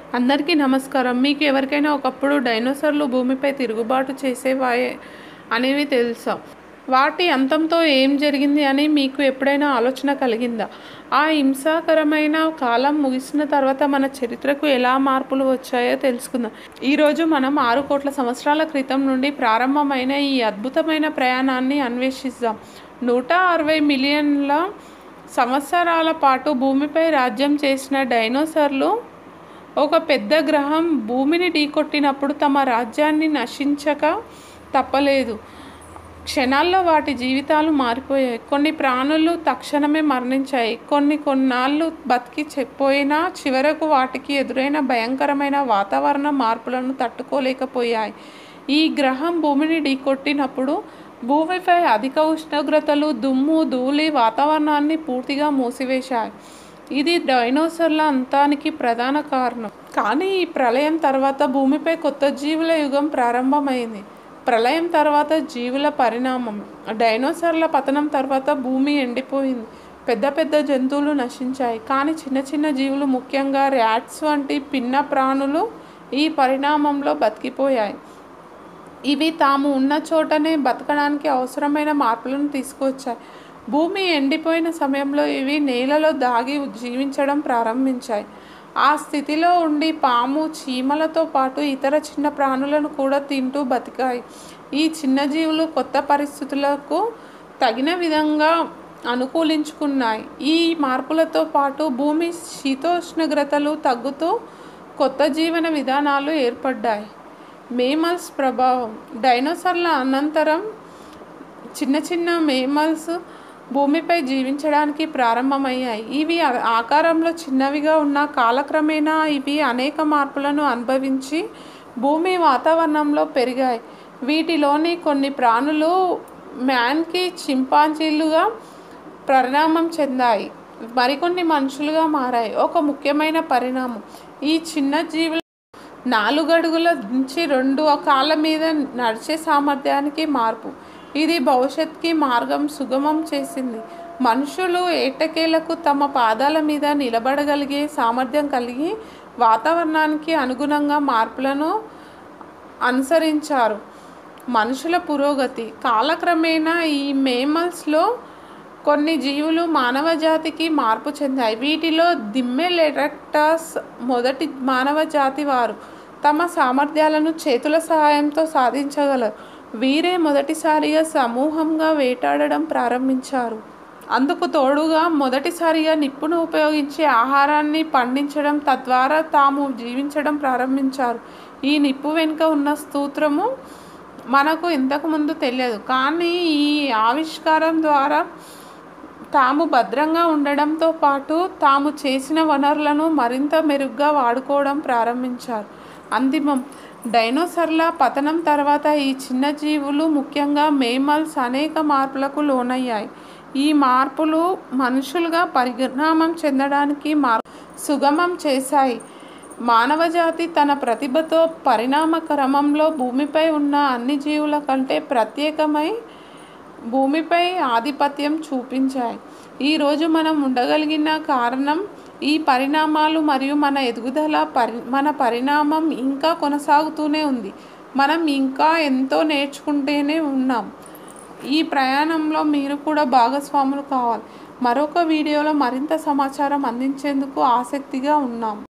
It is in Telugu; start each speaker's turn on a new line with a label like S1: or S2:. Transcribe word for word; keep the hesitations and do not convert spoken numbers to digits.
S1: అందరికీ నమస్కారం. మీకు ఎవరికైనా ఒకప్పుడు డైనోసార్లు భూమిపై తిరుగుబాటు చేసేవాయే అనేవి తెలుసా? వాటి అంతంతో ఏం జరిగింది అని మీకు ఎప్పుడైనా ఆలోచన కలిగిందా? ఆ హింసాకరమైన కాలం ముగిసిన తర్వాత మన చరిత్రకు ఎలా మార్పులు వచ్చాయో తెలుసుకుందాం. ఈరోజు మనం ఆరు కోట్ల సంవత్సరాల క్రితం నుండి ప్రారంభమైన ఈ అద్భుతమైన ప్రయాణాన్ని అన్వేషిద్దాం. నూట అరవై మిలియన్ల సంవత్సరాల పాటు భూమిపై రాజ్యం చేసిన డైనోసార్లు ఒక పెద్ద గ్రహం భూమిని ఢీకొట్టినప్పుడు తమ రాజ్యాన్ని నశించక తప్పలేదు. క్షణాల్లో వాటి జీవితాలు మారిపోయాయి. కొన్ని ప్రాణులు తక్షణమే మరణించాయి. కొన్ని కొన్నాళ్ళు బతికి చెప్పిపోయినా చివరకు వాటికి ఎదురైన భయంకరమైన వాతావరణ మార్పులను తట్టుకోలేకపోయాయి. ఈ గ్రహం భూమిని ఢీకొట్టినప్పుడు భూమిపై అధిక ఉష్ణోగ్రతలు, దుమ్ము, ధూళి వాతావరణాన్ని పూర్తిగా మూసివేశాయి. ఇది డైనోసార్ల అంతానికి ప్రధాన కారణం. కానీ ఈ ప్రళయం తర్వాత భూమిపై కొత్త జీవుల యుగం ప్రారంభమైంది. ప్రళయం తర్వాత జీవుల పరిణామం. డైనోసార్ల పతనం తర్వాత భూమి ఎండిపోయింది. పెద్ద పెద్ద జంతువులు నశించాయి. కానీ చిన్న చిన్న జీవులు, ముఖ్యంగా ర్యాట్స్ వంటి పిన్న ప్రాణులు ఈ పరిణామంలో బతికిపోయాయి. ఇవి తాము ఉన్న చోటనే బతకడానికి అవసరమైన మార్పులను తీసుకువచ్చాయి. భూమి ఎండిపోయిన సమయంలో ఇవి నేలలో దాగి జీవించడం ప్రారంభించాయి. ఆ స్థితిలో ఉండి పాము, చీమలతో పాటు ఇతర చిన్న ప్రాణులను కూడా తింటూ బతికాయి. ఈ చిన్న జీవులు కొత్త పరిస్థితులకు తగిన విధంగా అనుకూలించుకున్నాయి. ఈ మార్పులతో పాటు భూమి శీతోష్ణోగ్రతలు తగ్గుతూ కొత్త జీవన విధానాలు ఏర్పడ్డాయి. మేమల్స్ ప్రభావం. డైనోసార్ల అనంతరం చిన్న చిన్న మేమల్స్ భూమిపై జీవించడానికి ప్రారంభమయ్యాయి. ఇవి ఆకారంలో చిన్నవిగా ఉన్న కాలక్రమేణా ఇవి అనేక మార్పులను అనుభవించి భూమి వాతావరణంలో పెరిగాయి. వీటిలోని కొన్ని ప్రాణులు మ్యాన్కి చింపాంజీలుగా పరిణామం చెందాయి. మరికొన్ని మనుషులుగా మారాయి. ఒక ముఖ్యమైన పరిణామం ఈ చిన్న జీవుల నాలుగడుగుల నుంచి రెండు కాళ్ళ మీద నడిచే సామర్థ్యానికి మార్పు. ఇది భవిష్యత్తుకి మార్గం సుగమం చేసింది. మనుషులు ఏటకేలకు తమ పాదాల మీద నిలబడగలిగే సామర్థ్యం కలిగి వాతావరణానికి అనుగుణంగా మార్పులను అనుసరించారు. మనుషుల పురోగతి. కాలక్రమేణా ఈ మేమల్స్లో కొన్ని జీవులు మానవ జాతికి మార్పు చెందాయి. వీటిలో దిమ్మెలెరెక్టస్ మొదటి మానవ జాతి వారు. తమ సామర్థ్యాలను చేతుల సహాయంతో సాధించగలరు. వీరే మొదటిసారిగా సమూహంగా వేటాడడం ప్రారంభించారు. అందుకు తోడుగా మొదటిసారిగా నిప్పును ఉపయోగించి ఆహారాన్ని పండించడం, తద్వారా తాము జీవించడం ప్రారంభించారు. ఈ నిప్పు వెనుక ఉన్న సూత్రము మనకు ఇంతకుముందు తెలియదు. కానీ ఈ ఆవిష్కారం ద్వారా తాము భద్రంగా ఉండడంతో పాటు తాము చేసిన వనరులను మరింత మెరుగ్గా వాడుకోవడం ప్రారంభించారు. అంతిమం. డైనోసార్ల పతనం తర్వాత ఈ చిన్న జీవులు, ముఖ్యంగా మేమల్స్ అనేక మార్పులకు లోనయ్యాయి. ఈ మార్పులు మనుషులుగా పరిణామం చెందడానికి మార్ సుగమం చేశాయి. మానవజాతి తన ప్రతిభతో పరిణామ క్రమంలో భూమిపై ఉన్న అన్ని జీవుల కంటే ప్రత్యేకమై భూమిపై ఆధిపత్యం చూపించాయి. ఈరోజు మనం ఉండగలిగిన కారణం ఈ పరిణామాలు మరియు మన ఎదుగుదల. పరి మన పరిణామం ఇంకా కొనసాగుతూనే ఉంది. మనం ఇంకా ఎంతో నేర్చుకుంటూనే ఉన్నాం. ఈ ప్రయాణంలో మీరు కూడా భాగస్వాములు కావాలి. మరొక వీడియోలో మరింత సమాచారం అందించేందుకు ఆసక్తిగా ఉన్నాం.